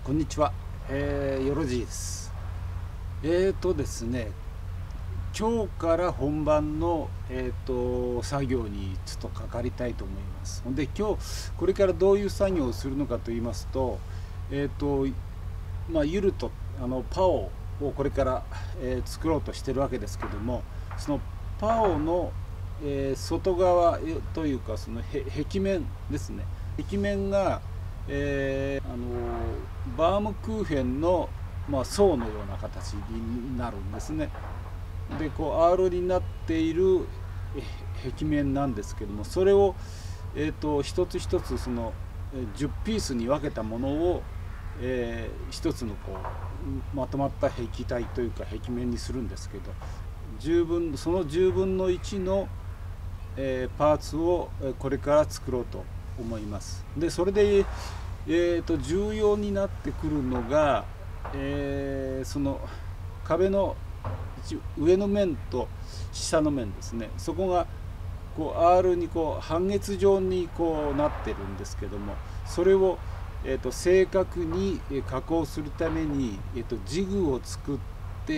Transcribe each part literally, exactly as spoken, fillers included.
こんにちは、えー、よろじいです。えーとですね、今日から本番の、えーと作業にちょっとかかりたいと思います。ほんで今日これからどういう作業をするのかと言いますと、えーとまあ、ユルトあのパオをこれから、えー作ろうとしてるわけですけども、そのパオの、えー外側というかそのへ壁面ですね、壁面が、えーあのバームクーヘンの、まあ、層のような形になるんですね。でこう アール になっているえ壁面なんですけども、それを、えー、と一つ一つそのえーじゅうピースに分けたものを、えー一つのこうまとまった壁体というか壁面にするんですけど、十分そのじゅうぶんのいちの、えーパーツをえーこれから作ろうと思います。でそれで、えー、と重要になってくるのが、えーその壁の一上の面と下の面ですね。そこがこう アール にこう半月状にこうなってるんですけども、それを、えー、と正確に加工するために、えー、とジグを作って、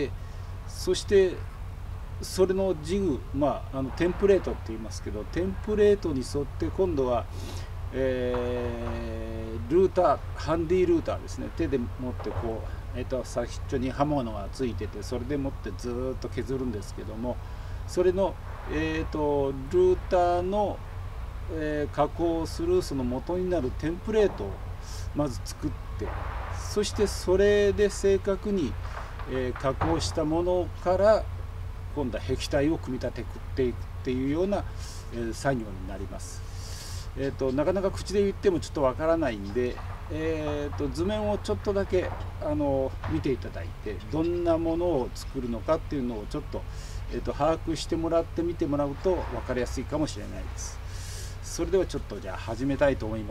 そしてそれのジグ、まあ、あのテンプレートって言いますけど、テンプレートに沿って今度は、えールーターハンディルーターですね、手で持ってこう、えー、と先っちょに刃物がついてて、それで持ってずーっと削るんですけども、それの、えー、とルーターの、えー加工をするその元になるテンプレートをまず作って、そしてそれで正確に、えー加工したものから今度は壁体を組み立てていくっていうような、えー作業になります。えー、となかなか口で言ってもちょっとわからないんで、えー、と図面をちょっとだけあの見ていただいて、どんなものを作るのかっていうのをちょっと,、えー、と把握してもらって見てもらうと分かりやすいかもしれないです。それではちょっとじゃあ始めたいと思います。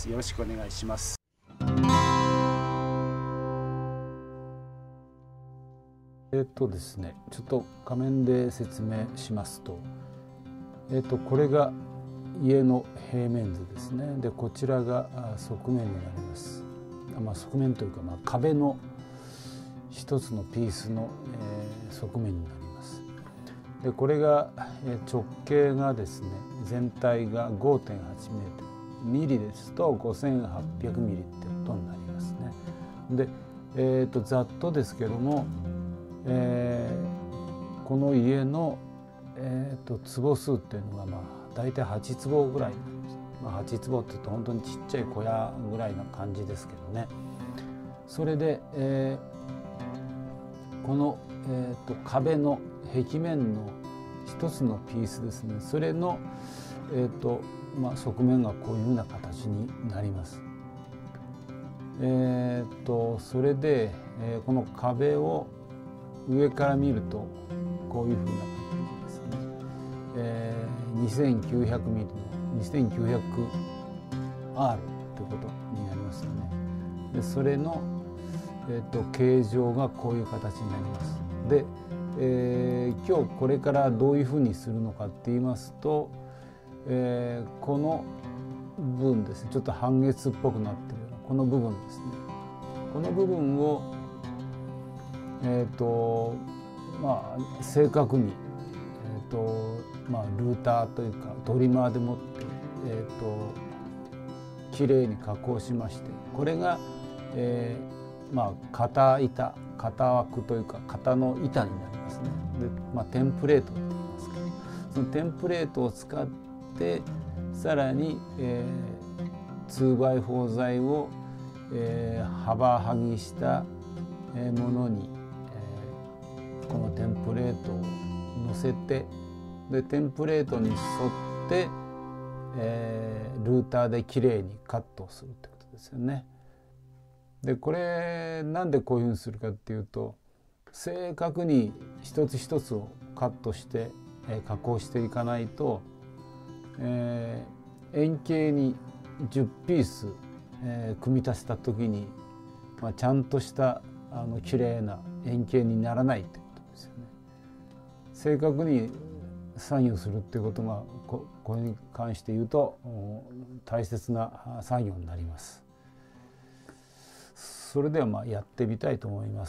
よろしくお願いします。えっとですね、ちょっと画面で説明しますと、えっとこれが家の平面図ですね。でこちらが側面になります。まあ、側面というか、まあ、壁の一つのピースの、えー側面になります。でこれが、えー直径がですね、全体が ごてんはちメートル、ミリですとごせんはっぴゃくミリってことになりますね。で、えー、とざっとですけども、えーこの家の、えー、と坪数っていうのがまあ大体はち坪ぐらいなんです。まあ、はち坪っていうと本当にちっちゃい小屋ぐらいな感じですけどね。それで、えーこの、えー、と壁の壁面の一つのピースですね、それの、えーとまあ、側面がこういうような形になります。えー、とそれで、えーこの壁を上から見るとこういうふうな感じですね。えー、にせんきゅうひゃくミリの にせんきゅうひゃくアール ってことになりますよね。でそれの、えー、と形状がこういう形になります。で、えー今日これからどういうふうにするのかって言いますと、えーこの部分ですね、ちょっと半月っぽくなってるようなこの部分ですね、この部分をえーとまあ、正確に、えーとまあ、ルーターというかトリマーでもって、えーときれいに加工しまして、これが、えーまあ、型板型枠というか型の板になりますね。で、まあ、テンプレートって言いますけど、そのテンプレートを使ってさらに、えー、ツーバイフォー 材を、えー、幅剥ぎしたものにこのテンプレートを乗せて、でテンプレートに沿って、えー、ルーターできれいにカットをするってことですよね。でこれなんでこういうふうにするかっていうと、正確に一つ一つをカットして、えー、加工していかないと、えー、円形にじゅうピース、えー、組み足した時に、まあ、ちゃんとしたあのきれいな円形にならないってことですよね。正確に作業するっていうことが こ, これに関して言うと大切な作業になります。 それではまあやってみたいと思います。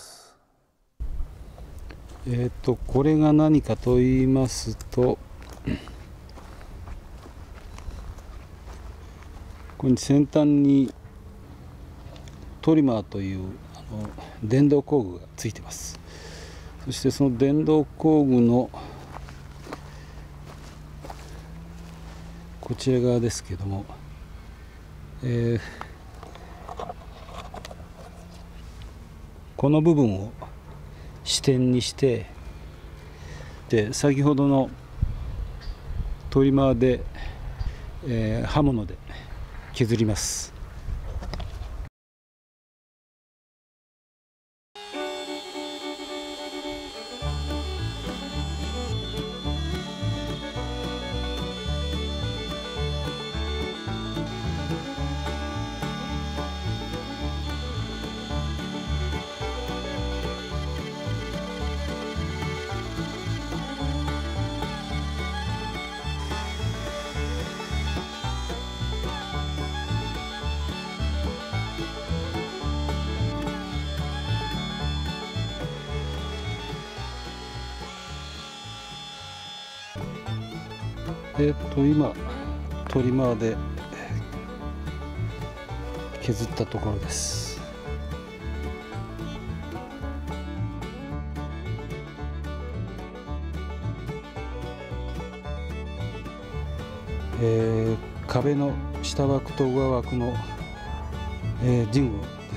えっとこれが何かと言いますと、ここに先端にトリマーというあの電動工具がついてます。そしてその電動工具のこちら側ですけども、えー、この部分を支点にして、で先ほどのトリマーで、えー、刃物で削ります。えっと今トリマーで削ったところです。えー、壁の下枠と上枠の、えー、人具です。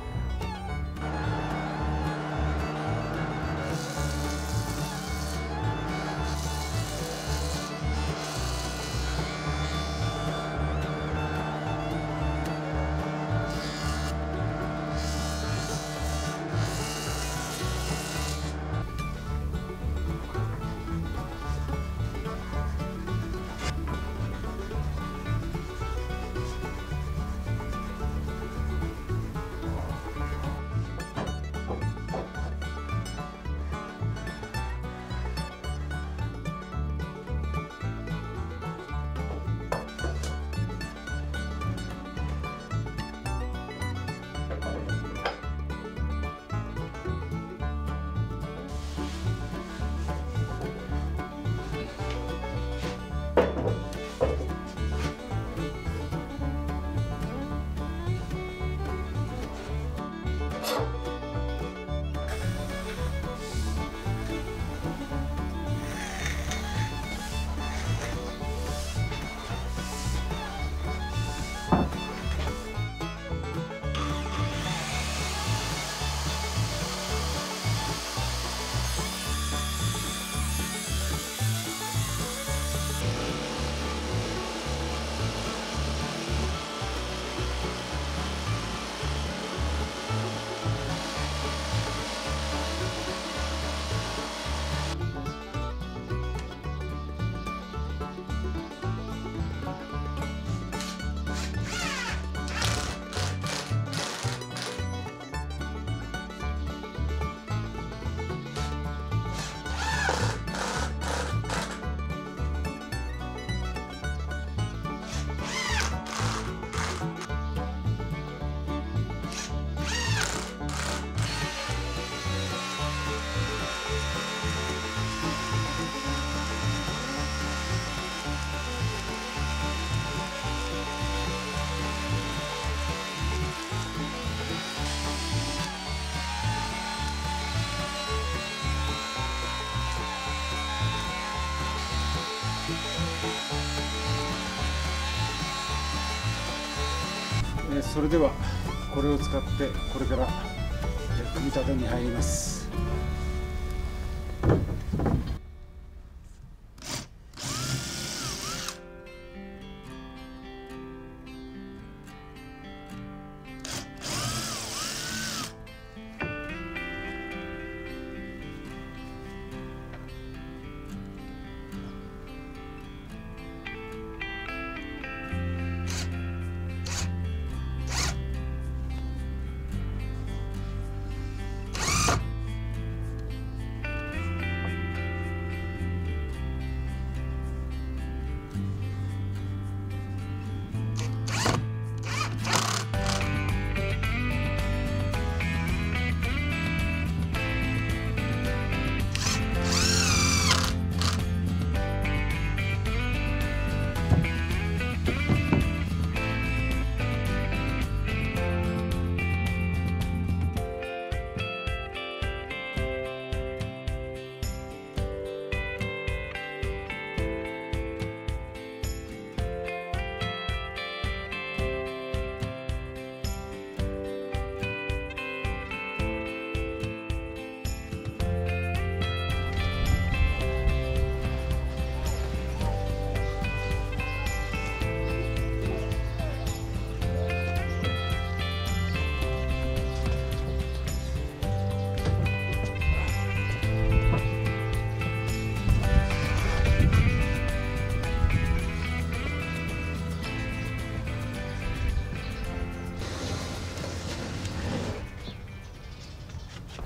それではこれを使ってこれから組み立てに入ります。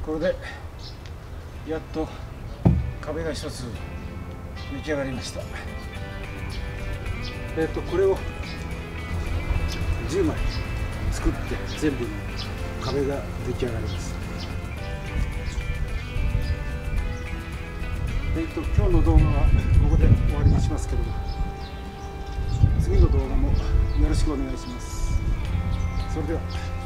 これでやっと壁が一つ出来上がりました。えっとこれをじゅうまい作って全部の壁が出来上がります。えっと今日の動画はここで終わりにしますけども、次の動画もよろしくお願いします。それでは。